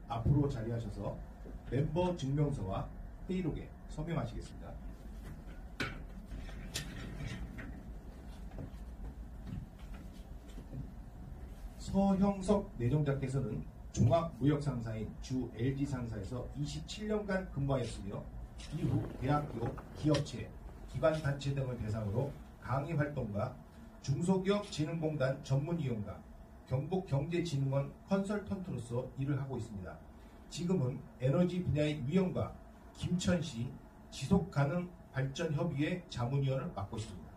앞으로 자리하셔서 멤버 증명서와 회의록에 서명하시겠습니다. 서형석 내정자께서는 종합무역상사인 주 LG상사에서 27년간 근무하였으며 이후 대학교, 기업체, 기관단체 등을 대상으로 강의 활동과 중소기업진흥공단 전문위원과 경북경제진흥원 컨설턴트로서 일을 하고 있습니다. 지금은 에너지 분야의 위원과 김천시 지속가능발전협의회 자문위원을 맡고 있습니다.